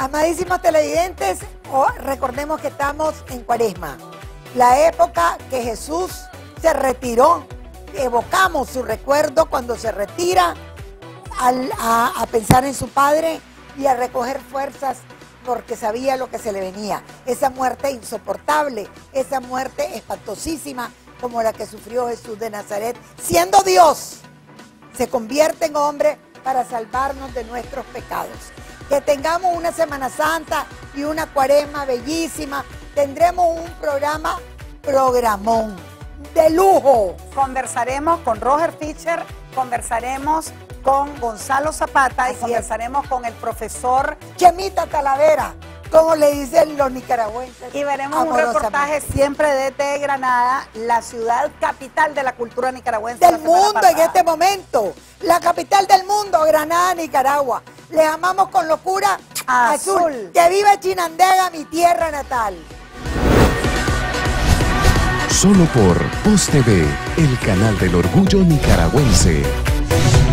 Amadísimos televidentes, recordemos que estamos en Cuaresma, la época que Jesús se retiró. Evocamos su recuerdo cuando se retira a pensar en su Padre y a recoger fuerzas porque sabía lo que se le venía. Esa muerte insoportable, esa muerte espantosísima como la que sufrió Jesús de Nazaret, siendo Dios, se convierte en hombre para salvarnos de nuestros pecados. Que tengamos una Semana Santa y una Cuaresma bellísima. Tendremos un programón de lujo. Conversaremos con Roger Fischer, conversaremos con Gonzalo Zapata y conversaremos con el profesor Chemita Talavera, como le dicen los nicaragüenses. Y veremos un reportaje siempre desde Granada, la ciudad capital de la cultura nicaragüense. Del mundo en este momento, la capital del mundo, Granada, Nicaragua. Les amamos con locura azul. Que viva Chinandega, mi tierra natal. Solo por Post TV, el canal del orgullo nicaragüense.